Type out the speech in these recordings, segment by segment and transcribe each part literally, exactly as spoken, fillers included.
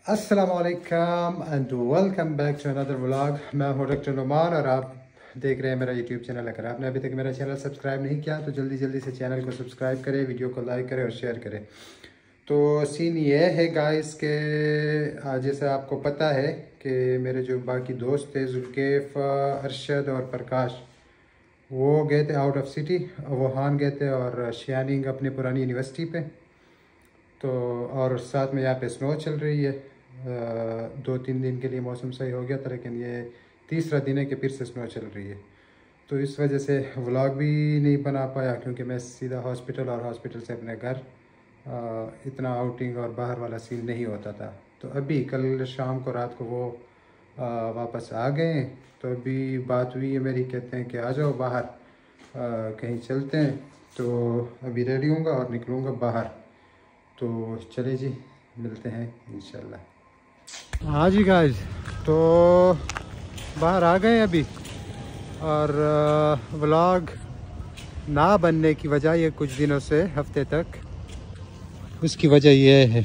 अस्सलामुअलैकुम and welcome back to another vlog. मैं हूं डॉक्टर नुमान और आप देख रहे हैं मेरा यूट्यूब चैनल। अगर आपने अभी तक मेरा चैनल सब्सक्राइब नहीं किया तो जल्दी जल्दी से चैनल को सब्सक्राइब करें, वीडियो को लाइक करें और शेयर करें। तो सीन ये है गाइस के जैसे आपको पता है कि मेरे जो बाकी दोस्त थे जुल्केफ, अरशद और प्रकाश, वो गए थे आउट ऑफ सिटी, वुहान गए थे और शियानिंग अपनी पुरानी यूनिवर्सिटी पे। तो और साथ में यहाँ पे स्नो चल रही है। दो तीन दिन के लिए मौसम सही हो गया था, लेकिन ये तीसरा दिन है कि फिर से स्नो चल रही है। तो इस वजह से व्लॉग भी नहीं बना पाया, क्योंकि मैं सीधा हॉस्पिटल और हॉस्पिटल से अपने घर, इतना आउटिंग और बाहर वाला सीन नहीं होता था। तो अभी कल शाम को रात को वो आ, वापस आ गए। तो अभी बात हुई है मेरी, कहते हैं कि आ जाओ बाहर, आ, कहीं चलते हैं। तो अभी रेडी होऊंगा और निकलूँगा बाहर। तो चले जी, मिलते हैं इंशाल्लाह। हाँ जी गाइस, तो बाहर आ गए अभी। और व्लॉग ना बनने की वजह ये कुछ दिनों से, हफ्ते तक, उसकी वजह ये है,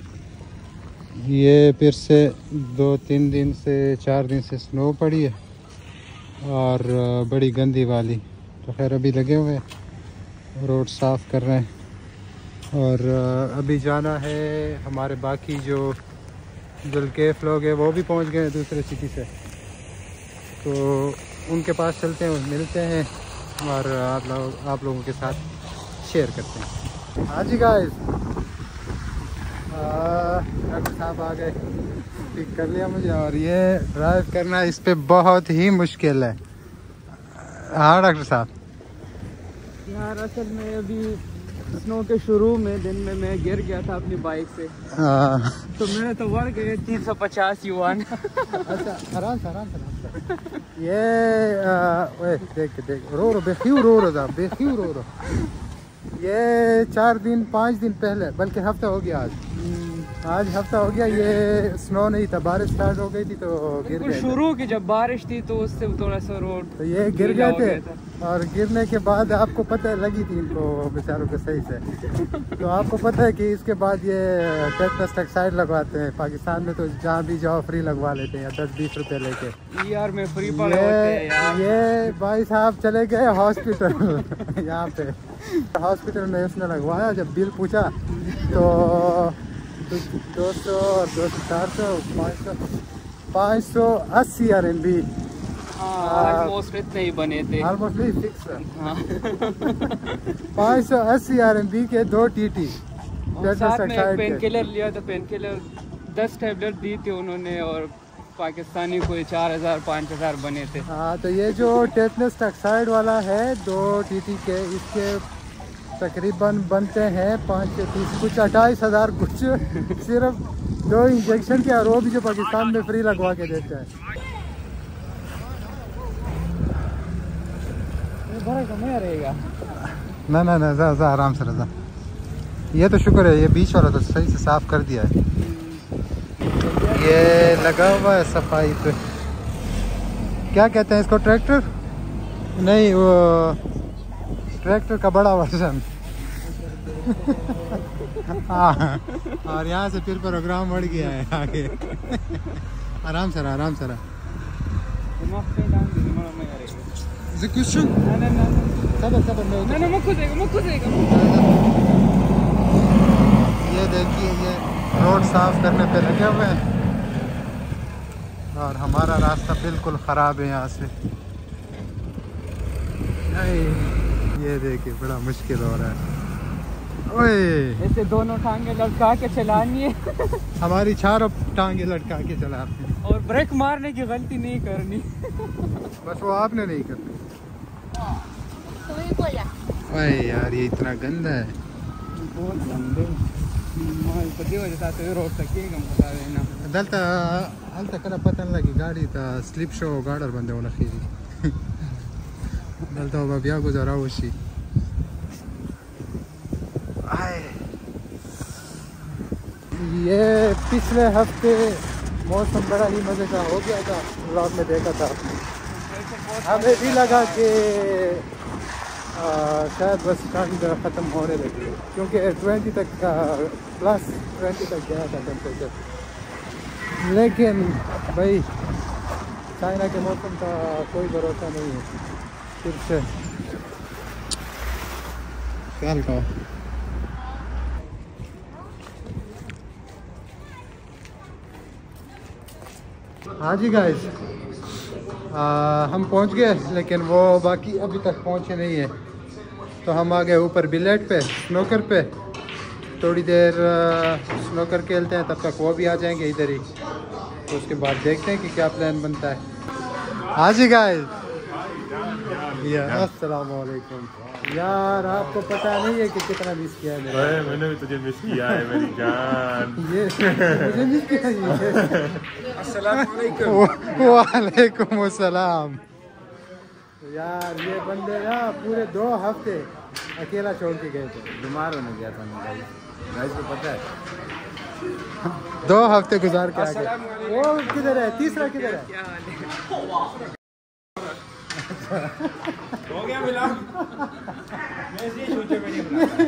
ये फिर से दो तीन दिन से चार दिन से स्नो पड़ी है और बड़ी गंदी वाली। तो खैर अभी लगे हुए हैं, रोड साफ़ कर रहे हैं। और अभी जाना है, हमारे बाकी जो जुल्केफ लोग हैं वो भी पहुंच गए हैं दूसरे सिटी से, तो उनके पास चलते हैं, मिलते हैं और आप लोग आप लोगों के साथ शेयर करते हैं। हाँ जी गाइस, डॉक्टर साहब आ गए, पिक कर लिया मुझे। और ये ड्राइव करना इस पे बहुत ही मुश्किल है। हाँ डॉक्टर साहब, यार असल में अभी स्नो के शुरू में दिन में मैं गिर गया था अपनी बाइक से। आ, तो मैंने तो बढ़ गए तीन सौ पचास युवान। अच्छा आराम से आराम से। ये आ, देख देख रो रो बेख्यू रो रो बेख्यू रो रो। ये चार दिन पाँच दिन पहले, बल्कि हफ्ता हो गया आज आज हफ्ता हो गया, ये स्नो नहीं था, बारिश स्टार्ट हो गई थी तो गिर गए। शुरू की जब बारिश थी तो उससे थोड़ा सा रोड, तो ये गिर गए थे। और गिरने के बाद आपको पता है लगी थी इनको बेचारों को सही से। तो आपको पता है कि इसके बाद ये टेटनस ऑक्साइड लगवाते हैं। पाकिस्तान में तो जहाँ भी जाओ फ्री लगवा लेते हैं, दस बीस रुपए लेके। यार में फ्री पड़े होते हैं यार। ये भाई साहब चले गए हॉस्पिटल यहाँ पे हॉस्पिटल में उसने लगवाया। जब बिल पूछा तो दो सौ और दो सौ चार सौ पाँच सौ पाँच सौ अस्सी आर एम बी ऑलमोस्ट इतने ही बने थे, ऑलमोस्ट नहीं फिक्स। पाँच सौ अस्सी आर एम बी के दो टी टी। साथ में पेन किलर लिया था, पेन किलर दस टैबलेट दी थी उन्होंने, और पाकिस्तानी को चार हजार पाँच हजार बने थे। हाँ, तो ये जो टेटनस ऑक्साइड वाला है दो टी टी के, इसके तकरीबन बनते हैं पाँच से तीस, कुछ अट्ठाईस हज़ार कुछ सिर्फ दो इंजेक्शन के, और वो भी जो पाकिस्तान में फ्री लगवा के देते हैं। रहेगा ना ना ना जा, जा आराम से रजा। ये तो शुक्र है, ये बीच वाला तो सही से साफ कर दिया है। ये लगा हुआ है सफाई पे, क्या कहते हैं इसको, ट्रैक्टर नहीं, वो ट्रैक्टर का बड़ा वर्जन। हाँ, और यहाँ से फिर प्रोग्राम बढ़ गया है आगे। आराम से रहा, आराम से रहा। ये देखिए, ये रोड साफ करने पे लगे हुए हैं और हमारा रास्ता बिल्कुल ख़राब है यहाँ से। ये देखिए बड़ा मुश्किल हो रहा है। ओए, ऐसे दोनों टांगे लटका के चलानी है। हमारी चारों टांगे लटका के चलाते हैं, और ब्रेक मारने की गलती नहीं करनी। बस वो आपने नहीं करनी। ओए यार, ये इतना गंदा है, बहुत गंदे। रोड तक दलता अलता कला पतन लगी गाड़ी था स्लिप शो गार्डर बंदे होना खीरी दलता होगा ब्याह गुजारा उसी। ये पिछले हफ्ते मौसम बड़ा ही मज़े का हो गया था, व्लॉग में देखा था। हमें भी लगा कि शायद बस ठंड ख़त्म होने लगी, क्योंकि ट्वेंटी तक का प्लस ट्वेंटी तक गया था टेम्परेचर। लेकिन भाई चाइना के मौसम का कोई भरोसा नहीं है। फिर से ख्याल का हाँ जी गाइस, हम पहुंच गए लेकिन वो बाकी अभी तक पहुंचे नहीं है। तो हम आ गए ऊपर बिलेट पे, स्नोकर पे। थोड़ी देर स्नोकर खेलते हैं, तब तक वो भी आ जाएंगे इधर ही। तो उसके बाद देखते हैं कि क्या प्लान बनता है। हाँ जी गाइस, अस्सलाम वालेकुम। यार आपको पता नहीं है कि कितना मिस किया है मैंने। मैंने भी तुझे मिस किया है मेरी जान। ये मुझे मिस किया है। अस्सलाम वालेकुम। वालेकुम अस्सलाम। यार ये बंदे ना पूरे दो हफ्ते अकेला छोड़ के गए थे। बीमार होने गया था मैं भाई, भाई को पता है। दो हफ्ते गुजार के आ गए। वो किधर है? तीसरा किधर है? क्या हाल है? हो गया मिलान। मैं इसलिए सोचे मैंने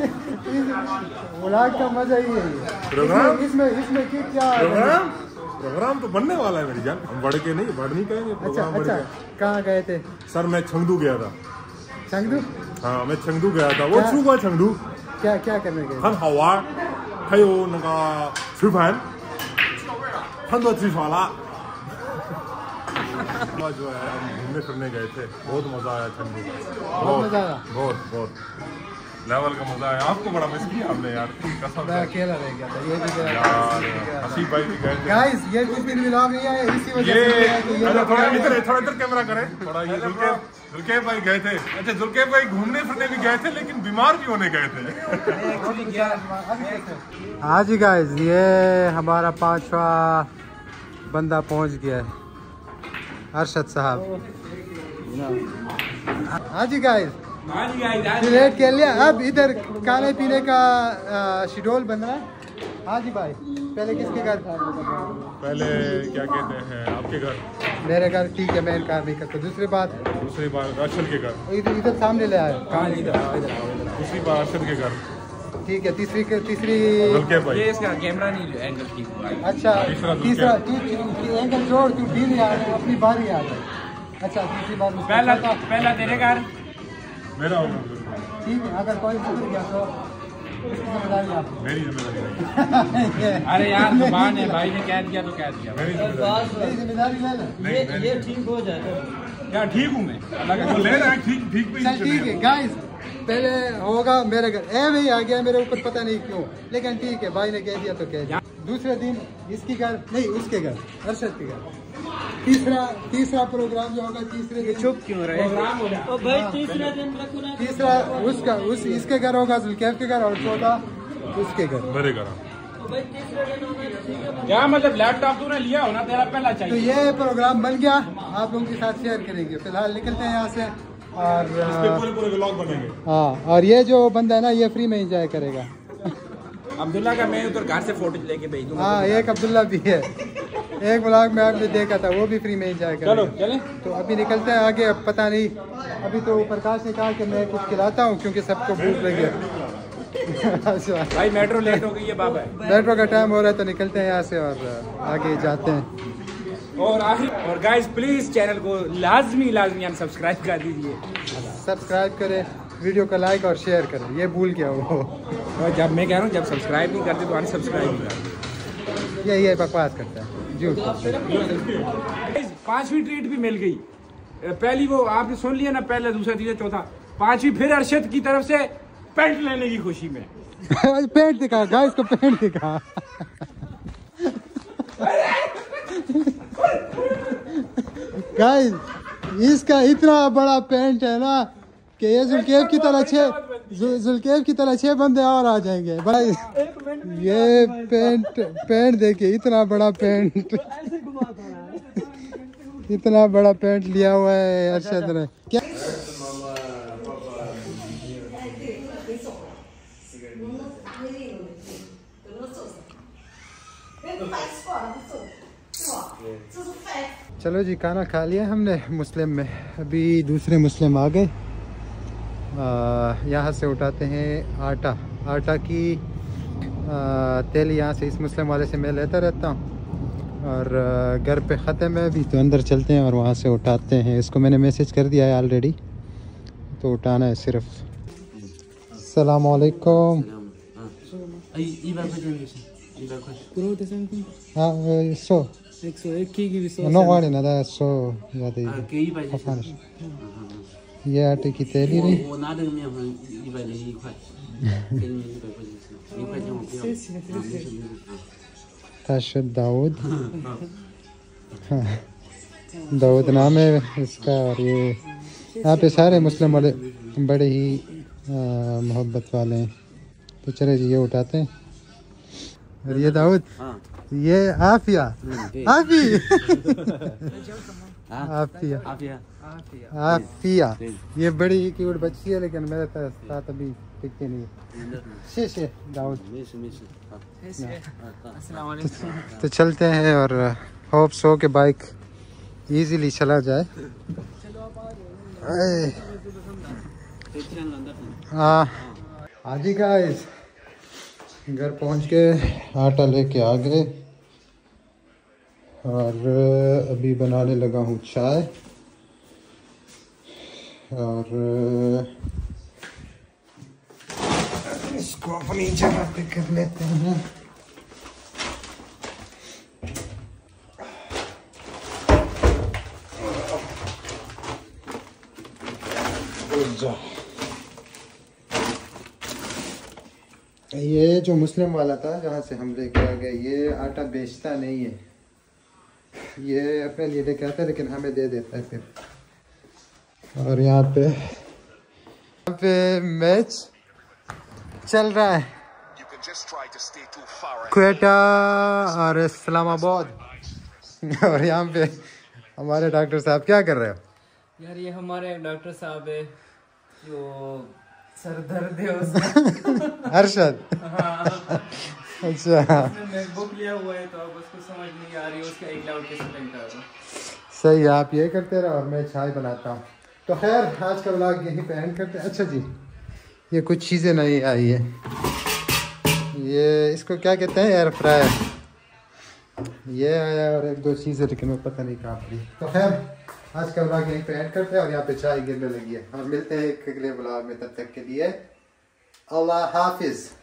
व्लॉग का मजा ही है। प्रोग्राम इसमें इसमें कि क्या प्रोग्राम प्रोग्राम तो बनने वाला है मेरी जान। हम बढ़ के नहीं, बढ़ नहीं कहेंगे। अच्छा प्रोग्राम बढ़ अच्छा, के। कहाँ गए थे? सर मैं चंगदू गया था। चंगदू? हाँ मैं चंगदू गया था। वो क्या? छुआ चंगदू क्या क्या करने गए? 很好玩，还有那个吃饭，很多吃法啦。जो है हम घूमने फिरने गए थे, बहुत मजा आया चंदू। बहुत मजा आया। बहुत बहुत लेवल का मजा आया। आपको बड़ा मिस किया हमने यार, कसम मैं से। अकेला रह गया था। ये भी गया यार हसीब भाई भी गए थे। गाइस, ये कुछ दिन व्लॉग नहीं आया इसी वजह ये से है कि ये अच्छा, लोग थोड़ा गए इधर हैं। थोड़ा इधर कैमरा करें थोड़ा। ये जुल्के जुल्के भाई गए थे। अच्छा जुल्के भाई घूमने फिरने भी गए थे, लेकिन बीमार भी होने गए थे। हाँ जी गाइस, ये हमारा पांचवा बंदा पहुंच गया है, अरशद साहब। हाँ जी गाइस, प्लेट खेल लिया। अब इधर खाने पीने का शेड्यूल बन रहा है। हाँ जी भाई, पहले किसके घर? पहले क्या कहते हैं आपके घर? मेरे घर। ठीक है, मैं इनकार नहीं करता। दूसरी बात, दूसरी बार अर्शद के घर। इधर इधर सामने ले आए। दूसरी बार अर्शद के घर। ठीक है, तीसरी तीसरी जुल्के भाई। ये इसका कैमरा नहीं एंगल ठीक हुआ है। अच्छा तीसरा तीसरा, तू एंगल छोड़, तू डील आ रहा है, अपनी बारी आ रही। अच्छा तीसरी बार मुझको पहला छोड़ता। पहला तेरे घर। मेरा होगा। ठीक है, अगर कोई गुजर गया तो इसकी जिम्मेदारी आप। मेरी जिम्मेदारी। अरे यार जुबान है, भाई ने कह दिया तो कह दिया। मेरी जिम्मेदारी। मेरी जिम्मेदारी ले ले। नहीं, ये ठीक हो जाएगा यार। ठीक हूँ मैं, अल्लाह का वो ले रहा है ठीक ठीक पे। चल ठीक है गाइस, पहले होगा मेरे घर। ए वही आ गया मेरे ऊपर, पता नहीं क्यों, लेकिन ठीक है, भाई ने कह दिया तो कह दिया। दूसरे दिन इसकी घर नहीं, उसके घर, अरशद के घर। तीसरा तीसरा प्रोग्राम जो होगा तीसरे दिन। चुप क्यों रहे? ओ भाई तीसरा दिन रखो ना। तीसरा उसका उस इसके घर होगा, जुल्कैफ के घर, और चौथा उसके घर। मेरे घर। भाई तीसरा दिन होगा तो ठीक है। क्या मतलब लैपटॉप तूने लिया हो ना, तेरा पहला तो चाहिए। ये प्रोग्राम बन गया, आप लोगों के साथ शेयर करेंगे। फिलहाल निकलते हैं यहाँ से। और पूरे पूरे व्लॉग बनेंगे। हाँ, और ये जो बंदा है ना, ये फ्री में एंजॉय करेगा। अब्दुल्ला का मैं उधर घर से फोटो लेके भेज दूंगा। हाँ, एक अब्दुल्ला भी है, एक ब्लॉग में आपने देखा था, वो भी फ्री में एंजॉय करेगा। चलो चलें। तो अभी निकलते हैं आगे। अब पता नहीं, अभी तो प्रकाश ने कहा कि मैं कुछ खिलाता हूँ क्योंकि सबको भूख लगी है। अच्छा, भाई मेट्रो लेट हो गई है बाबा। मेट्रो का टाइम हो रहा है, तो निकलते हैं यहाँ से और आगे जाते हैं। और आखिर और गाइस प्लीज चैनल को लाजमी लाजमी सब्सक्राइब कर दीजिए। सब्सक्राइब करें, वीडियो को लाइक और शेयर करें। ये भूल गया वो। और जब मैं कह रहा हूँ जब सब्सक्राइब नहीं करते तो अनसब्सक्राइब नहीं करते। ये ये बकवास करता है, झूठ। पांचवी ट्रीट भी मिल गई। पहली वो आपने सुन लिया ना, पहला दूसरा तीसरा चौथा पांचवी फिर अरशद की तरफ से पेंट लेने की खुशी में। पेंट दिखा गाइस को, पेंट दिखा। गाइस इसका इतना बड़ा पेंट है ना कि ये जुल्कैफ की तरह छह जुल्कैफ की तरह छह बंदे और आ जाएंगे भाई। ये पेंट पेंट देखिए, इतना बड़ा पेंट, इतना बड़ा पेंट लिया हुआ है अरशद ने। क्या चलो जी, खाना खा लिया हमने मुस्लिम में। अभी दूसरे मुस्लिम आ गए। यहाँ से उठाते हैं आटा। आटा की आ, तेल यहाँ से इस मुस्लिम वाले से मैं लेता रहता हूँ। और घर पे ख़त्म है अभी, तो अंदर चलते हैं और वहाँ से उठाते हैं। इसको मैंने मैसेज कर दिया है ऑलरेडी, तो उठाना है सिर्फ। अस्सलाम वालेकुम। हाँ सो एक सौ एक की भी सौ नो वाली ना दा सो ज़्यादा ये आटे की तेली रही ताशद दाऊद। हाँ दाऊद नाम है इसका। और ये यहाँ पे सारे मुस्लिम वाले बड़े ही मोहब्बत वाले हैं। तो चले जी ये उठाते हैं। और ये दाऊद ये आफिया आफी आफिया आफिया ये बड़ी ही क्यूट बच्ची है, लेकिन मेरे साथ अभी टिकती नहीं है। शे शे दाऊद। तो चलते हैं और होप सो के बाइक इजीली चला जाए। हाँ आज ही गाइस घर पहुंच के आटा लेके आ गए और अभी बनाने लगा हूँ चाय। और इसको अपनी जगह पे कर लेते हैं। ये जो मुस्लिम वाला था जहाँ से हम लेके आ गए, ये आटा बेचता नहीं है, ये अपने लिए लेके आता है लेकिन हमें दे देता है फिर। और यहाँ पे यहाँ पे मैच चल रहा है क्वेटा और इस्लामाबाद। और यहाँ पे हमारे डॉक्टर साहब क्या कर रहे हो? यार ये हमारे डॉक्टर साहब है जो सर दर्द है अरशद। अच्छा बुक लिया हुआ है तो अब उसको समझ नहीं आ रही, उसका एक डाउट कैसे लगता है। सही, आप ये करते रहो और मैं चाय बनाता हूँ। तो खैर आज का व्लॉग यहीं पे एंड करते हैं। अच्छा जी ये कुछ चीज़ें नहीं आई है, ये इसको क्या कहते हैं, एयर फ्रायर। ये आया और एक दो चीज़ें, लेकिन वो पता नहीं कहाँ पड़ी। तो खैर आज का व्लॉग यहीं पे एंड करते हैं और यहाँ पे चाय गिरने लगी है। और मिलते हैं एक अगले व्लॉग में, तब तक के लिए अल्लाह हाफिज़।